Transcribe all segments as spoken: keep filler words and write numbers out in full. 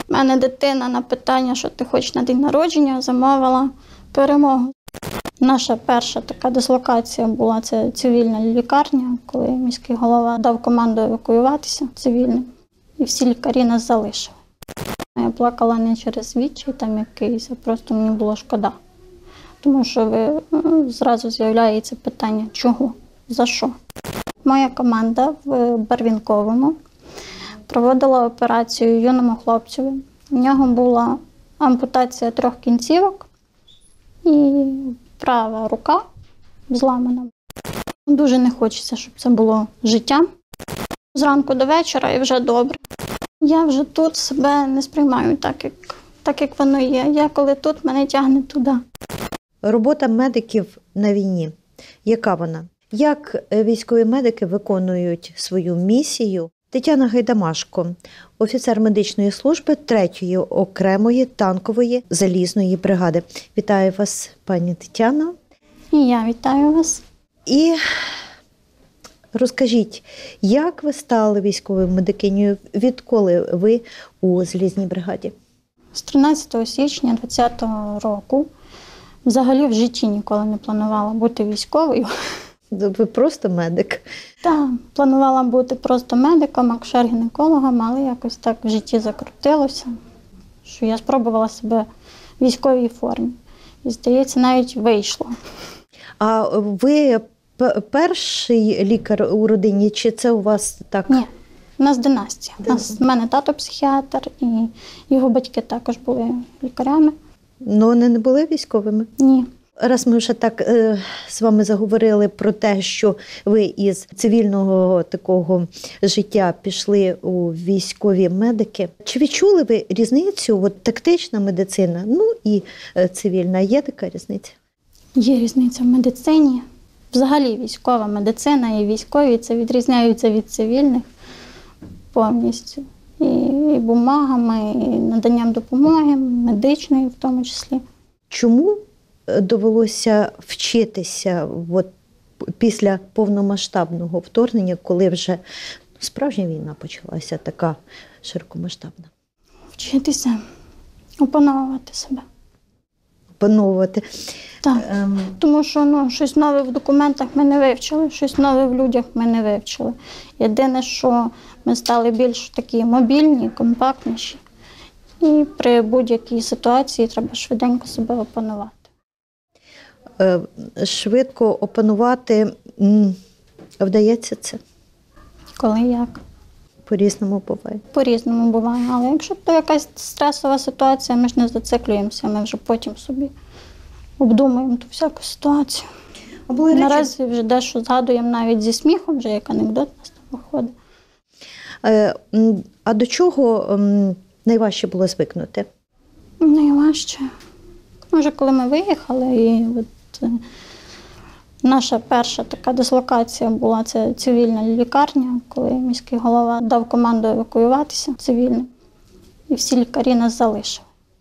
У мене дитина на питання, що ти хочеш на день народження, замовила перемогу. Наша перша така дислокація була – це цивільна лікарня, коли міський голова дав команду евакуюватися цивільним. І всі лікарі нас залишили. Я плакала не через відчай там якийсь, а просто мені було шкода. Тому що ви, зразу з'являється питання – чого? За що? Моя команда в Барвінковому проводила операцію юному хлопцеві. У нього була ампутація трьох кінцівок і права рука зламана. Дуже не хочеться, щоб це було життям. Зранку до вечора і вже добре. Я вже тут себе не сприймаю так, як, так, як воно є. Я коли тут, мене тягне туди. Робота медиків на війні. Яка вона? Як військові медики виконують свою місію? Тетяна Гайдамашко, офіцер медичної служби третьої окремої танкової залізної бригади. Вітаю вас, пані Тетяно. І я вітаю вас. І розкажіть, як ви стали військовою медикинею? Відколи ви у залізній бригаді? З тринадцятого січня двадцятого року взагалі в житті ніколи не планувала бути військовою. Ви просто медик? Так, планувала бути просто медиком, акушер-гінекологом, але якось так в житті закрутилося, що я спробувала себе в військовій формі. І, здається, навіть вийшло. А ви перший лікар у родині, чи це у вас так? Ні, у нас династія. У нас, у мене тато психіатр, і його батьки також були лікарями. Ну, вони не були військовими? Ні. Раз ми вже так е, з вами заговорили про те, що ви із цивільного такого життя пішли у військові медики, чи відчули ви різницю? От тактична медицина, ну і е, цивільна. Є така різниця? Є різниця в медицині. Взагалі військова медицина і військові це відрізняються від цивільних повністю. І, і бумагами, і наданням допомоги, медичної в тому числі. Чому довелося вчитися от, після повномасштабного вторгнення, коли вже справжня війна почалася, така широкомасштабна? Вчитися, опановувати себе. Опановувати. Так, ем... тому що ну, щось нове в документах ми не вивчили, щось нове в людях ми не вивчили. Єдине, що ми стали більш такі мобільні, компактніші. І при будь-якій ситуації треба швиденько себе опанувати. Швидко опанувати, вдається це? Коли як? По-різному буває? По-різному буває, але якщо то якась стресова ситуація, ми ж не зациклюємося, ми вже потім собі обдумуємо ту всяку ситуацію. Або наразі вже дещо згадуємо навіть зі сміхом, вже як анекдот у нас там виходить. А до чого найважче було звикнути? Найважче? Може, коли ми виїхали, і от наша перша така дислокація була – це цивільна лікарня, коли міський голова дав команду евакуюватися цивільним, і всі лікарі нас залишили.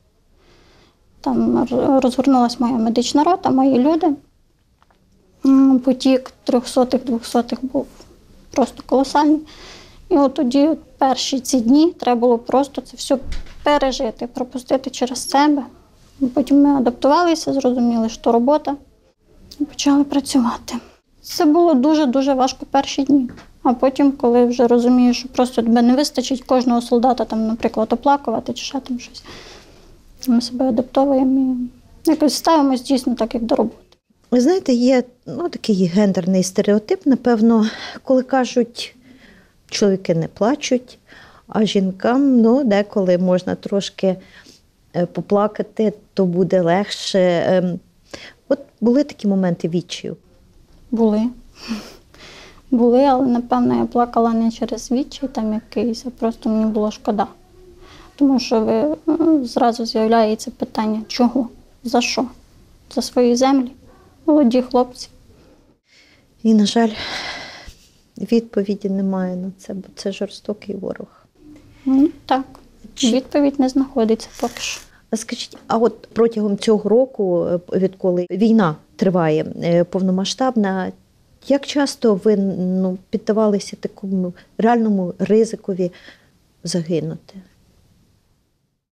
Там розгорнулася моя медична рота, мої люди. Потік трьохсотих, двохсотих був просто колосальний. І от тоді от перші ці дні треба було просто це все пережити, пропустити через себе. Потім ми адаптувалися, зрозуміли, що робота, і почали працювати. Це було дуже-дуже важко перші дні. А потім, коли вже розумієш, що просто тебе не вистачить кожного солдата, там, наприклад, оплакувати чи ще там щось, ми себе адаптовуємо і якось ставимось дійсно так, як до роботи. Ви знаєте, є ну, такий гендерний стереотип, напевно, коли кажуть, чоловіки не плачуть, а жінкам ну, деколи можна трошки поплакати, то буде легше. От були такі моменти відчаю? Були. Були, але, напевно, я плакала не через відчай там якийсь, а просто мені було шкода. Тому що ви, зразу з'являється питання, чого, за що? За свої землі, молоді хлопці. І, на жаль, відповіді немає на це, бо це жорстокий ворог. Ну, так, відповідь не знаходиться поки що. Скажіть, а от протягом цього року, відколи війна триває повномасштабна, як часто ви ну, піддавалися такому реальному ризикові загинути?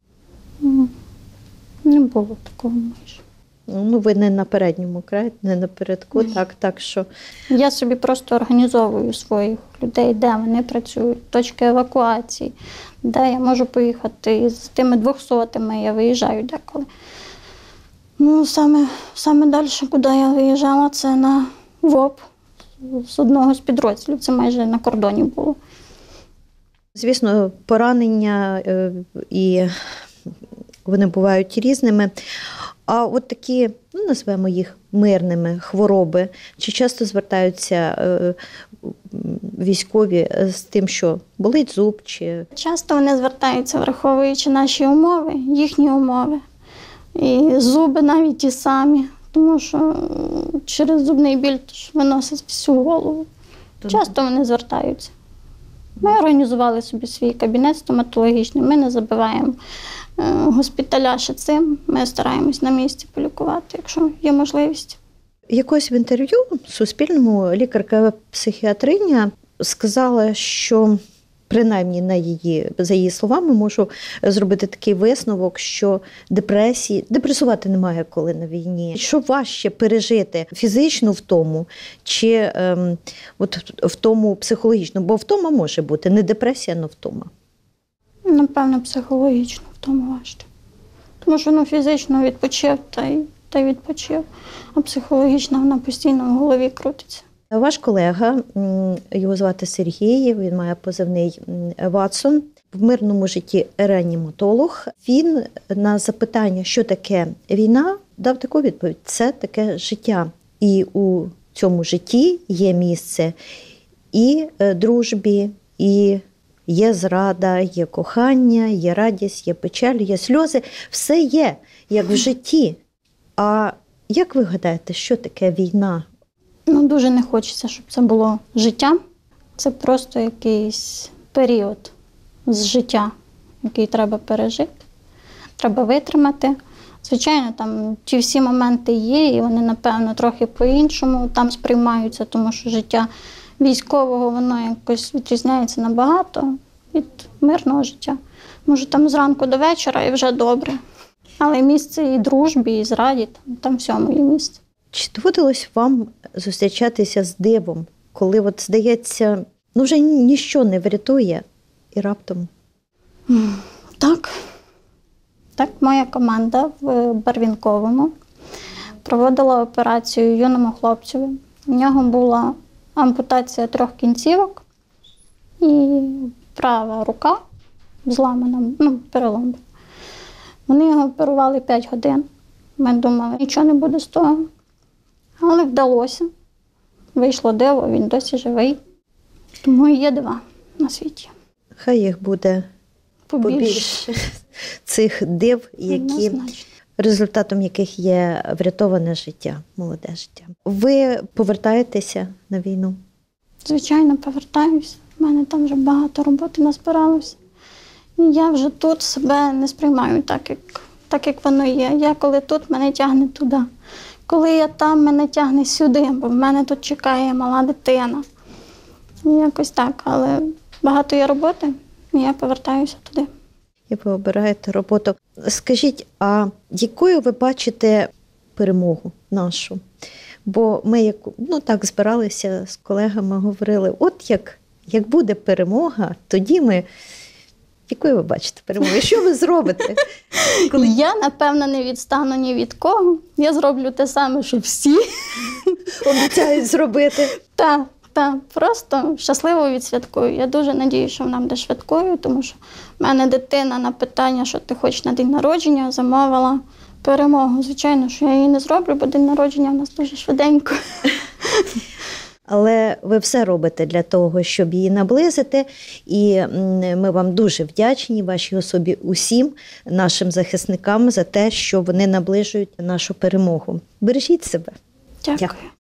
було такого майже. Ну, ви не на передньому краї, не на передку, Ні. так, так що Я собі просто організовую своїх людей, де вони працюють, точки евакуації, де я можу поїхати. І з тими двохсотими я виїжджаю деколи. Ну, саме, саме далі, куди я виїжджала, це на ВОП з одного з підрозділів. Це майже на кордоні було. звісно, поранення е, і вони бувають різними. А от такі, ну, назвемо їх мирними хвороби, чи часто звертаються е, військові з тим, що болить зуб, чи Часто вони звертаються, враховуючи наші умови, їхні умови. І зуби навіть ті самі, тому що через зубний біль виносить всю голову. Часто вони звертаються. Ми організували собі свій кабінет стоматологічний, ми не забиваємо е, госпіталя ще цим, ми стараємось на місці полікувати, якщо є можливість. Якось в інтерв'ю Суспільному лікарка-психіатриня сказала, що принаймні на її, за її словами, можу зробити такий висновок, що депресії, депресувати немає коли на війні. Що важче пережити фізичну втому чи ем, от втому психологічну? Бо втома може бути не депресія, але втома. Напевно, психологічно в тому важче. Тому що ну, фізично відпочив та й, та й відпочив, а психологічно вона постійно в голові крутиться. Ваш колега, його звати Сергій, він має позивний Ватсон, в мирному житті реаніматолог. Він на запитання, що таке війна, дав таку відповідь: це таке життя. І у цьому житті є місце і дружбі, і є зрада, є кохання, є радість, є печаль, є сльози. Все є, як в житті. А як ви гадаєте, що таке війна? Ну, дуже не хочеться, щоб це було життя. Це просто якийсь період з життя, який треба пережити, треба витримати. Звичайно, там ті всі моменти є, і вони, напевно, трохи по-іншому там сприймаються, тому що життя військового, воно якось відрізняється набагато від мирного життя. Може, там зранку до вечора і вже добре. Але місце і дружбі, і зраді, там, там всьому є місце. Чи доводилось вам зустрічатися з дивом, коли, от, здається, ну вже ніщо не врятує, і раптом? Так. Так, моя команда в Барвінковому проводила операцію юному хлопцеві. У нього була ампутація трьох кінцівок і права рука зламана, ну, перелом був. Вони його оперували п'ять годин. Ми думали, нічого не буде з того. Але вдалося. Вийшло диво, він досі живий. Тому і є дива на світі. Хай їх буде Побільше. побільше цих див, які, Однозначно. результатом яких є врятоване життя, молоде життя. Ви повертаєтеся на війну? Звичайно, повертаюся. У мене там вже багато роботи назбиралося. І я вже тут себе не сприймаю так, як, так, як воно є. Я коли тут, мене тягне туди. Коли я там, мене тягне сюди, бо в мене тут чекає мала дитина. І якось так, але багато є роботи, і я повертаюся туди. І ви обираєте роботу. Скажіть, а якою ви бачите перемогу нашу? Бо ми як, ну, так збиралися з колегами, говорили, от як, як буде перемога, тоді ми... Якою ви бачите перемогу? Що ви зробите? Коли... Я, напевно, не відстану ні від кого. Я зроблю те саме, що всі. Обіцяють зробити. Так, так. Просто щасливо відсвяткую. Я дуже надіюся, що вона буде швидкою, тому що в мене дитина на питання, що ти хочеш на день народження, замовила перемогу. Звичайно, що я її не зроблю, бо день народження в нас дуже швиденько. Але ви все робите для того, щоб її наблизити. І ми вам дуже вдячні, вашій особі, усім нашим захисникам за те, що вони наближують нашу перемогу. Бережіть себе. Дякую. Дякую.